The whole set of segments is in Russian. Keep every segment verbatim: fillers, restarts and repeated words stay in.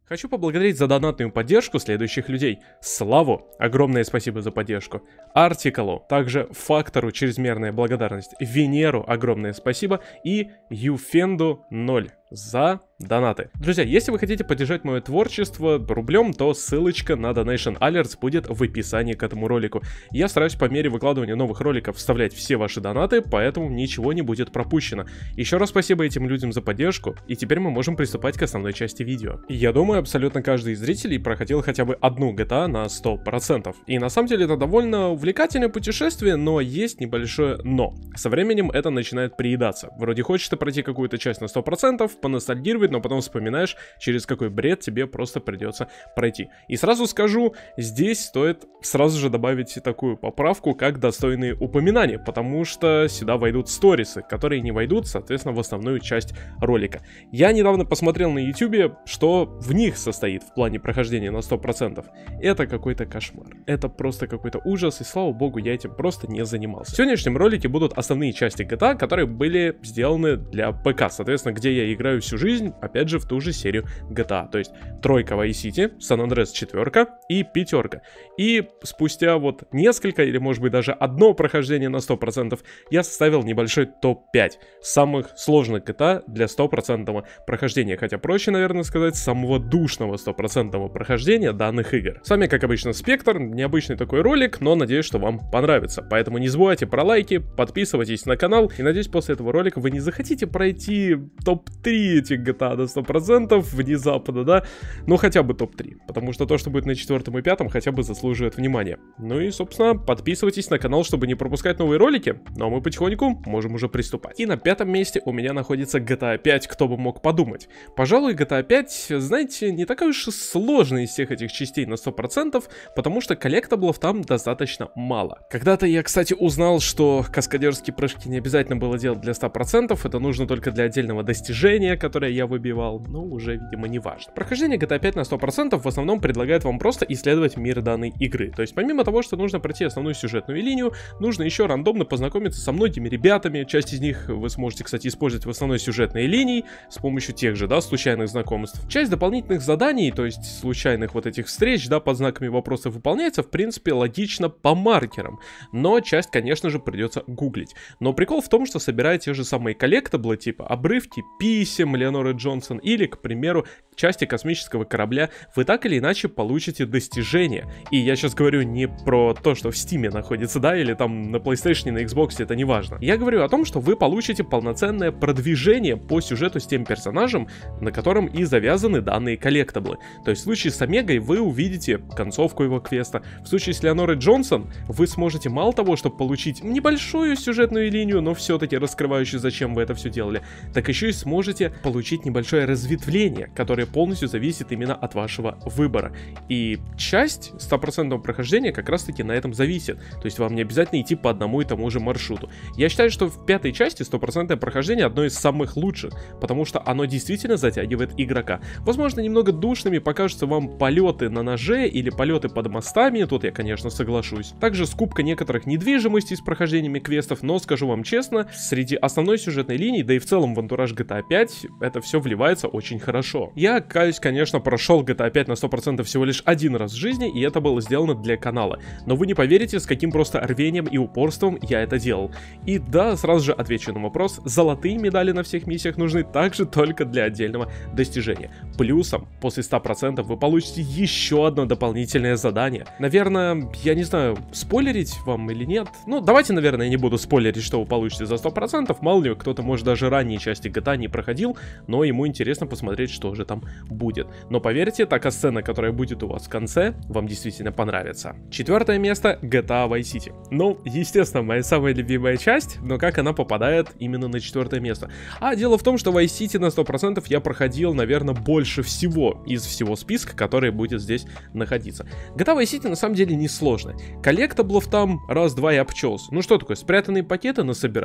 Хочу поблагодарить за донатную поддержку следующих людей. Славу, огромное спасибо за поддержку. Артикалу, также Фактору, чрезмерная благодарность. Венеру, огромное спасибо. И Юфенду ноль за донаты. Друзья, если вы хотите поддержать мое творчество рублем, то ссылочка на Donation Alerts будет в описании к этому ролику. Я стараюсь по мере выкладывания новых роликов вставлять все ваши донаты, поэтому ничего не будет пропущено. Еще раз спасибо этим людям за поддержку, и теперь мы можем приступать к основной части видео. Я думаю, абсолютно каждый из зрителей проходил хотя бы одну джи ти эй на сто процентов. И на самом деле это довольно увлекательное путешествие, но есть небольшое но. Со временем это начинает приедаться. Вроде хочется пройти какую-то часть на сто процентов, поностальгировать, но потом вспоминаешь, через какой бред тебе просто придется пройти. И сразу скажу, здесь стоит сразу же добавить такую поправку, как достойные упоминания, потому что сюда войдут сторисы, которые не войдут, соответственно, в основную часть ролика. Я недавно посмотрел на ютубе, что в них состоит в плане прохождения на сто процентов. Это какой-то кошмар. Это просто какой-то ужас, и слава богу, я этим просто не занимался. В сегодняшнем ролике будут основные части джи ти эй, которые были сделаны для ПК, соответственно, где я играю всю жизнь, опять же, в ту же серию джи ти эй. То есть тройка Vice City, San Andreas четыре и пятерка. И спустя вот несколько, или может быть даже одно прохождение на сто процентов, я составил небольшой топ пять самых сложных джи ти эй для стопроцентного прохождения. Хотя проще, наверное, сказать, самого душного стопроцентного прохождения данных игр. С вами, как обычно, Спектр. Необычный такой ролик, но надеюсь, что вам понравится. Поэтому не забывайте про лайки, подписывайтесь на канал. И надеюсь, после этого ролика вы не захотите пройти топ три этих джи ти эй на сто процентов внезапно, да? Ну, хотя бы топ три. Потому что то, что будет на четвертом и пятом, хотя бы заслуживает внимания. Ну и, собственно, подписывайтесь на канал, чтобы не пропускать новые ролики. Ну а мы потихоньку можем уже приступать. И на пятом месте у меня находится джи ти эй пять, кто бы мог подумать. Пожалуй, джи ти эй пять, знаете, не такая уж и сложная из всех этих частей на сто процентов, потому что коллектаблов там достаточно мало. Когда-то я, кстати, узнал, что каскадерские прыжки не обязательно было делать для ста процентов, это нужно только для отдельного достижения, которое я выбивал, но уже, видимо, не важно. Прохождение джи ти эй пять на сто процентов в основном предлагает вам просто исследовать мир данной игры. То есть, помимо того, что нужно пройти основную сюжетную линию, нужно еще рандомно познакомиться со многими ребятами. Часть из них вы сможете, кстати, использовать в основной сюжетной линии с помощью тех же, да, случайных знакомств. Часть дополнительных заданий, то есть случайных вот этих встреч, да, под знаками вопросов выполняется, в принципе, логично по маркерам. Но часть, конечно же, придется гуглить. Но прикол в том, что собирая те же самые коллектаблы, типа обрывки писем Леоноры Джонсон или, к примеру, части космического корабля, вы так или иначе получите достижения. И я сейчас говорю не про то, что в Steam находится, да, или там на PlayStation, на Xbox, это не важно. Я говорю о том, что вы получите полноценное продвижение по сюжету с тем персонажем, на котором и завязаны данные коллектаблы. То есть в случае с Омегой вы увидите концовку его квеста. В случае с Леонорой Джонсон вы сможете мало того, чтобы получить небольшую сюжетную линию, но все-таки раскрывающую, зачем вы это все делали, так еще и сможете получить небольшое разветвление, которое полностью зависит именно от вашего выбора. И часть стопроцентного прохождения как раз таки на этом зависит. То есть вам не обязательно идти по одному и тому же маршруту. Я считаю, что в пятой части стопроцентное прохождение одно из самых лучших, потому что оно действительно затягивает игрока. Возможно, немного душными покажутся вам полеты на ноже или полеты под мостами, тут я, конечно, соглашусь. Также скупка некоторых недвижимостей с прохождениями квестов, но скажу вам честно, среди основной сюжетной линии, да и в целом в антураж джи ти эй пять, это все вливается очень хорошо. Я, каюсь, конечно, прошел джи ти эй пять на сто процентов всего лишь один раз в жизни, и это было сделано для канала. Но вы не поверите, с каким просто рвением и упорством я это делал. И да, сразу же отвечу на вопрос, золотые медали на всех миссиях нужны также только для отдельного достижения. Плюсом, после ста процентов вы получите еще одно дополнительное задание. Наверное, я не знаю, спойлерить вам или нет. Ну, давайте, наверное, я не буду спойлерить, что вы получите за сто процентов. Мало ли, кто-то, может, даже ранние части джи ти эй не проходил, но ему интересно посмотреть, что же там будет. Но поверьте, такая сцена, которая будет у вас в конце, вам действительно понравится. Четвертое место — джи ти эй Vice City. Ну, естественно, моя самая любимая часть, но как она попадает именно на четвертое место? А дело в том, что Vice City на сто процентов я проходил, наверное, больше всего из всего списка, который будет здесь находиться. джи ти эй Vice City на самом деле не сложно. Коллектаблов там раз-два и обчелся. Ну что такое, спрятанные пакеты насобирать?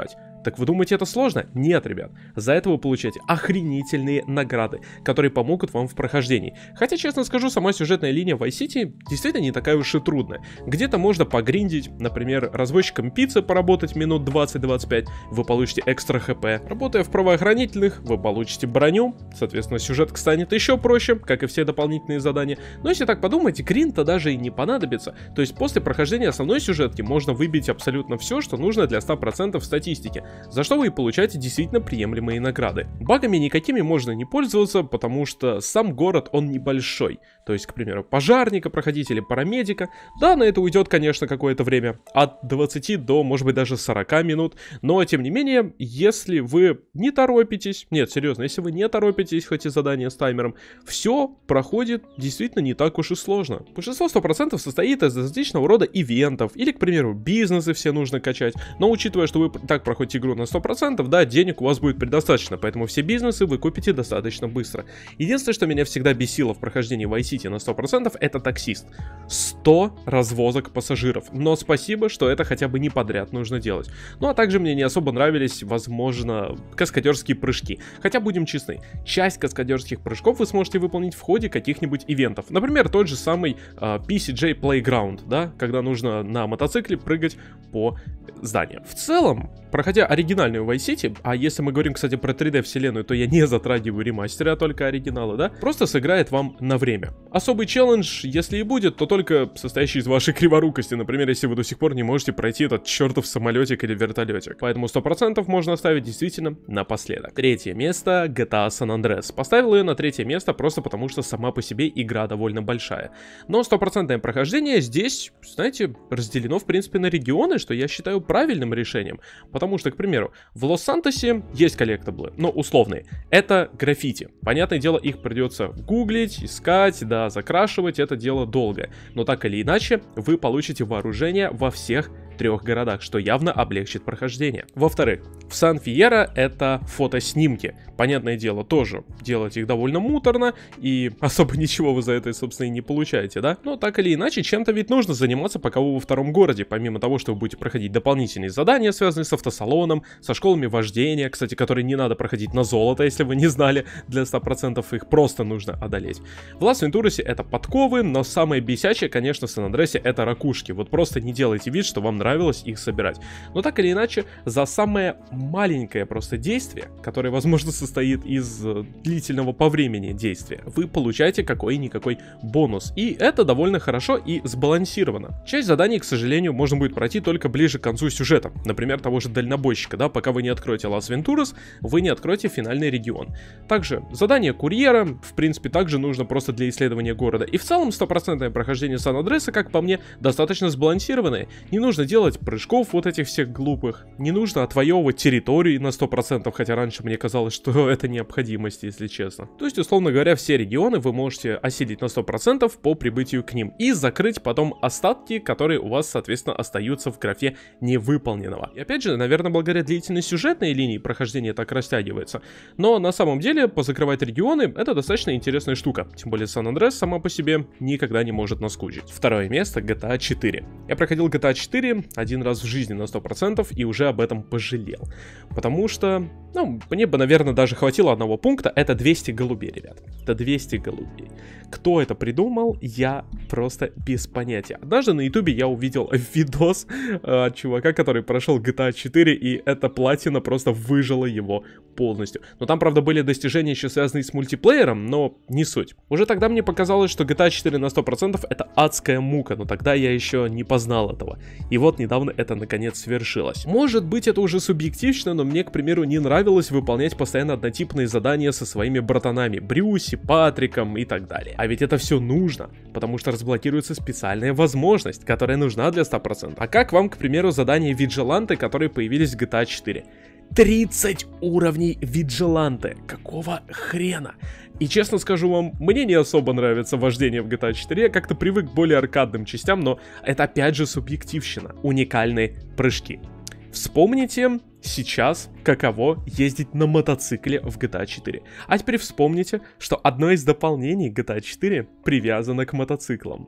Так вы думаете, это сложно? Нет, ребят. За это вы получаете охренительные награды, которые помогут вам в прохождении. Хотя, честно скажу, сама сюжетная линия в Vice City действительно не такая уж и трудная. Где-то можно погриндить, например, развозчиком пиццы поработать минут двадцать-двадцать пять, вы получите экстра хп. Работая в правоохранительных, вы получите броню, соответственно, сюжетка станет еще проще, как и все дополнительные задания. Но если так подумать, гринд-то даже и не понадобится. То есть после прохождения основной сюжетки можно выбить абсолютно все, что нужно для ста процентов статистики, за что вы и получаете действительно приемлемые награды. Багами никакими можно не пользоваться, потому что сам город, он небольшой. То есть, к примеру, пожарника проходить или парамедика. Да, на это уйдет, конечно, какое-то время. От двадцати до, может быть, даже сорока минут. Но, тем не менее, если вы не торопитесь... Нет, серьезно, если вы не торопитесь, хоть и задание с таймером, все проходит действительно не так уж и сложно. Большинство сто процентов состоит из различного рода ивентов. Или, к примеру, бизнесы все нужно качать. Но, учитывая, что вы так проходите игру на сто процентов, да, денег у вас будет предостаточно. Поэтому все бизнесы вы купите достаточно быстро. Единственное, что меня всегда бесило в прохождении Vice City на сто процентов, это таксист. сто развозок пассажиров. Но спасибо, что это хотя бы не подряд нужно делать. Ну а также мне не особо нравились, возможно, каскадерские прыжки. Хотя, будем честны, часть каскадерских прыжков вы сможете выполнить в ходе каких-нибудь ивентов. Например, тот же самый uh, пи си джей Playground, да, когда нужно на мотоцикле прыгать по зданиям. В целом, проходя оригинальную Vice City, а если мы говорим, кстати, про три дэ вселенную, то я не затрагиваю ремастера, а только оригиналы, да, просто сыграет вам на время. Особый челлендж, если и будет, то только состоящий из вашей криворукости, например, если вы до сих пор не можете пройти этот чертов самолетик или вертолетик. Поэтому сто процентов можно оставить действительно напоследок. Третье место — джи ти эй San Andreas. Поставил ее на третье место просто потому, что сама по себе игра довольно большая. Но стопроцентное прохождение здесь, знаете, разделено в принципе на регионы, что я считаю правильным решением. Потому что, к примеру, в Лос-Сантосе есть коллектаблы, но условные. Это граффити. Понятное дело, их придется гуглить, искать, да, закрашивать, это дело долгое. Но так или иначе, вы получите вооружение во всех трех городах, что явно облегчит прохождение. Во-вторых, в Сан-Фьерро это фотоснимки. Понятное дело, тоже делать их довольно муторно, и особо ничего вы за это, собственно, и не получаете, да? Но так или иначе, чем-то ведь нужно заниматься, пока вы во втором городе, помимо того, что вы будете проходить дополнительные задания, связанные с автосалоном, со школами вождения, кстати, которые не надо проходить на золото, если вы не знали, для ста процентов их просто нужно одолеть. В Лас-Вентурасе это подковы, но самое бесячее, конечно, в Сан-Андреасе это ракушки. Вот просто не делайте вид, что вам нравилось их собирать. Но так или иначе, за самое маленькое просто действие, которое, возможно, состоит из э, длительного по времени действия, вы получаете какой-никакой бонус. И это довольно хорошо и сбалансировано. Часть заданий, к сожалению, можно будет пройти только ближе к концу сюжета. Например, того же дальнобойщика, да, пока вы не откроете Лас-Вентурас, вы не откроете финальный регион. Также задание курьера, в принципе, также нужно просто для исследования города. И в целом стопроцентное прохождение Сан-Андреаса, как по мне, достаточно сбалансированное. Не нужно делать делать прыжков вот этих всех глупых. Не нужно отвоевывать территории на сто процентов, хотя раньше мне казалось, что это необходимость, если честно. То есть, условно говоря, все регионы вы можете осилить на сто процентов по прибытию к ним и закрыть потом остатки, которые у вас, соответственно, остаются в графе невыполненного. И опять же, наверное, благодаря длительной сюжетной линии прохождение так растягивается. Но на самом деле, позакрывать регионы — это достаточно интересная штука. Тем более Сан-Андреас сама по себе никогда не может наскучить. Второе место — джи ти эй четыре. Я проходил джи ти эй четыре один раз в жизни на сто процентов и уже об этом пожалел. Потому что, ну, мне бы, наверное, даже хватило одного пункта. Это двести голубей, ребят. Это двести голубей. Кто это придумал, я просто без понятия. Однажды на ютубе я увидел видос э, чувака, который прошел джи ти эй четыре, и эта платина просто выжила его полностью. Но там, правда, были достижения еще связанные с мультиплеером, но не суть. Уже тогда мне показалось, что джи ти эй четыре на сто процентов это адская мука, но тогда я еще не познал этого. И вот недавно это наконец свершилось. Может быть, это уже субъективно, но мне, к примеру, не нравилось выполнять постоянно однотипные задания со своими братанами Брюси, Патриком и так далее. А ведь это все нужно, потому что разблокируется специальная возможность, которая нужна для ста процентов. А как вам, к примеру, задания Виджиланты, которые появились в джи ти эй четыре? тридцать уровней Виджиланты. Какого хрена? И честно скажу вам, мне не особо нравится вождение в джи ти эй четыре, я как-то привык к более аркадным частям, но это опять же субъективщина. Уникальные прыжки. Вспомните сейчас, каково ездить на мотоцикле в джи ти эй четыре. А теперь вспомните, что одно из дополнений джи ти эй четыре привязано к мотоциклам.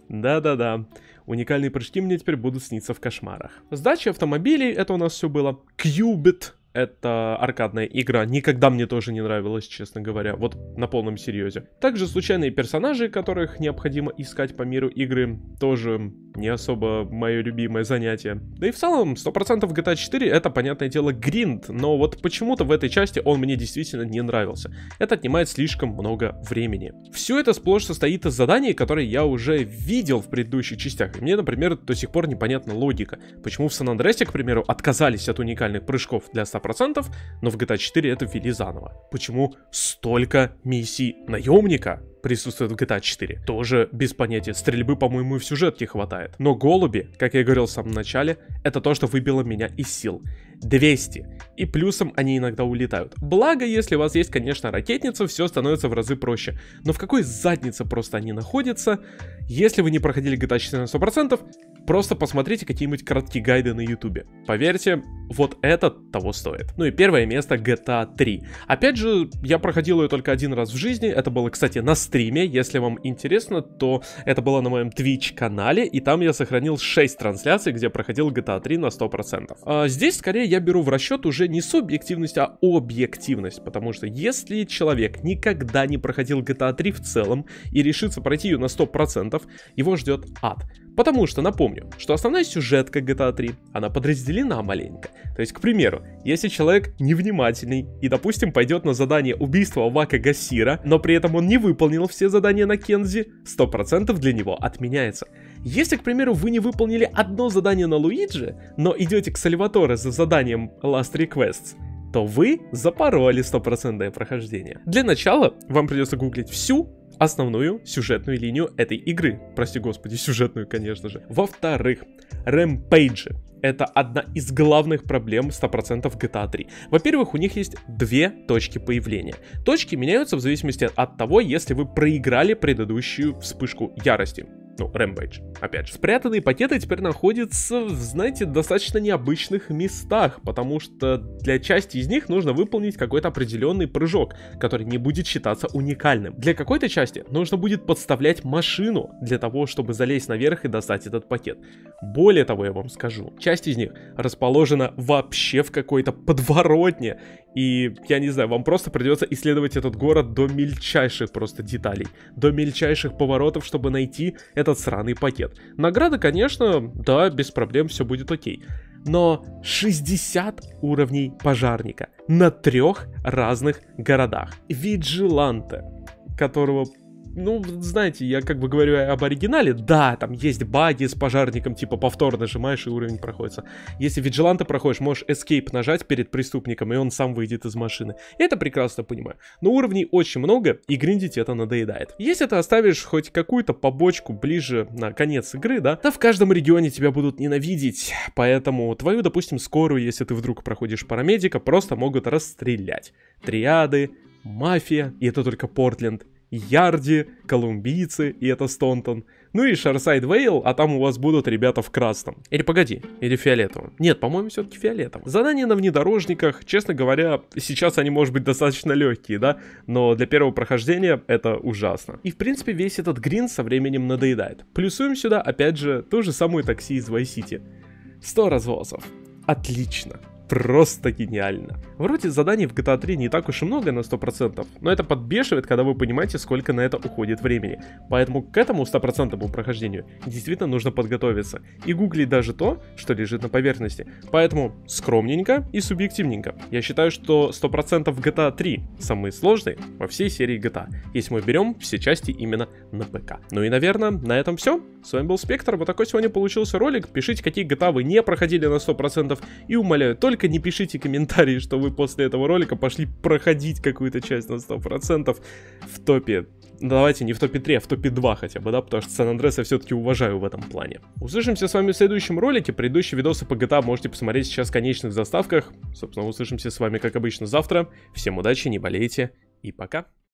Да-да-да. Уникальные прыжки мне теперь будут сниться в кошмарах. Сдача автомобилей, это у нас все было. Qubit. Это аркадная игра, никогда мне тоже не нравилась, честно говоря, вот на полном серьезе. Также случайные персонажи, которых необходимо искать по миру игры, тоже не особо мое любимое занятие. Да и в целом, сто процентов джи ти эй четыре это, понятное дело, гринд, но вот почему-то в этой части он мне действительно не нравился. Это отнимает слишком много времени. Все это сплошь состоит из заданий, которые я уже видел в предыдущих частях. И мне, например, до сих пор непонятна логика. Почему в Сан-Андреасе, к примеру, отказались от уникальных прыжков для ста процентов, но в джи ти эй четыре это ввели заново. Почему столько миссий наемника присутствует в джи ти эй четыре? Тоже без понятия. Стрельбы, по-моему, и в сюжетке хватает. Но голуби, как я говорил в самом начале, это то, что выбило меня из сил. двести. И плюсом они иногда улетают. Благо, если у вас есть, конечно, ракетница, все становится в разы проще. Но в какой заднице просто они находятся? Если вы не проходили джи ти эй четыре на сто процентов, просто посмотрите какие-нибудь короткие гайды на ютубе. Поверьте, вот это того стоит. Ну и первое место джи ти эй три. Опять же, я проходил ее только один раз в жизни. Это было, кстати, на стриме. Если вам интересно, то это было на моем Twitch канале. И там я сохранил шесть трансляций, где проходил джи ти эй три на сто процентов. А здесь, скорее, я беру в расчет уже не субъективность, а объективность. Потому что если человек никогда не проходил джи ти эй три в целом и решится пройти ее на сто процентов, его ждет ад. Потому что, напомню, что основная сюжетка джи ти эй три, она подразделена маленько. То есть, к примеру, если человек невнимательный и, допустим, пойдет на задание убийства Вака Гассира, но при этом он не выполнил все задания на Кензи, сто процентов для него отменяется. Если, к примеру, вы не выполнили одно задание на Луиджи, но идете к Сальваторе за заданием Last Requests, то вы запороли стопроцентное прохождение. Для начала вам придется гуглить всю основную сюжетную линию этой игры. Прости господи, сюжетную, конечно же. Во-вторых, рэмпейджи. Это одна из главных проблем сто процентов джи ти эй три. Во-первых, у них есть две точки появления. Точки меняются в зависимости от того, если вы проиграли предыдущую вспышку ярости. Ну, Rampage, опять же. Спрятанные пакеты теперь находятся, знаете, в достаточно необычных местах, потому что для части из них нужно выполнить какой-то определенный прыжок, который не будет считаться уникальным. Для какой-то части нужно будет подставлять машину для того, чтобы залезть наверх и достать этот пакет. Более того, я вам скажу, часть из них расположена вообще в какой-то подворотне, и, я не знаю, вам просто придется исследовать этот город до мельчайших просто деталей, до мельчайших поворотов, чтобы найти этот сраный пакет. Награда, конечно, да, без проблем, все будет окей. Но шестьдесят уровней пожарника на трех разных городах. Виджиланте, которого... Ну, знаете, я как бы говорю об оригинале, да, там есть баги с пожарником, типа повтор нажимаешь и уровень проходится. Если Виджиланте проходишь, можешь Escape нажать перед преступником, и он сам выйдет из машины. Я это прекрасно понимаю. Но уровней очень много, и гриндить это надоедает. Если ты оставишь хоть какую-то побочку ближе на конец игры, да, то в каждом регионе тебя будут ненавидеть. Поэтому твою, допустим, скорую, если ты вдруг проходишь парамедика, просто могут расстрелять. Триады, мафия, и это только Портленд. Ярди, колумбийцы, и это Стонтон. Ну и Шарсайд Вейл, а там у вас будут ребята в красном. Или погоди, или фиолетовом. Нет, по-моему, все-таки фиолетовом. Задания на внедорожниках, честно говоря, сейчас они, может быть, достаточно легкие, да? Но для первого прохождения это ужасно. И, в принципе, весь этот грин со временем надоедает. Плюсуем сюда, опять же, ту же самую такси из Vice City. сто развозов. Отлично. Просто гениально. Вроде заданий в джи ти эй три не так уж и много на сто процентов, но это подбешивает, когда вы понимаете, сколько на это уходит времени. Поэтому к этому стопроцентному прохождению действительно нужно подготовиться и гуглить даже то, что лежит на поверхности. Поэтому скромненько и субъективненько. Я считаю, что сто процентов джи ти эй три самые сложные во всей серии джи ти эй, если мы берем все части именно на ПК. Ну и, наверное, на этом все. С вами был Спектр, вот такой сегодня получился ролик. Пишите, какие джи ти эй вы не проходили на сто процентов, и умоляю, только Только не пишите комментарии, что вы после этого ролика пошли проходить какую-то часть на сто процентов в топе. Давайте не в топе три, а в топе два хотя бы, да, потому что Сан-Андреас я все-таки уважаю в этом плане. Услышимся с вами в следующем ролике. Предыдущие видосы по джи ти эй можете посмотреть сейчас в конечных заставках. Собственно, услышимся с вами, как обычно, завтра. Всем удачи, не болейте и пока.